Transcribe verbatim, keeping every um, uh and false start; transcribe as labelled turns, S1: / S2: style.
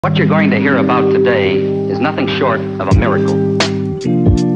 S1: What you're going to hear about today is nothing short of a miracle.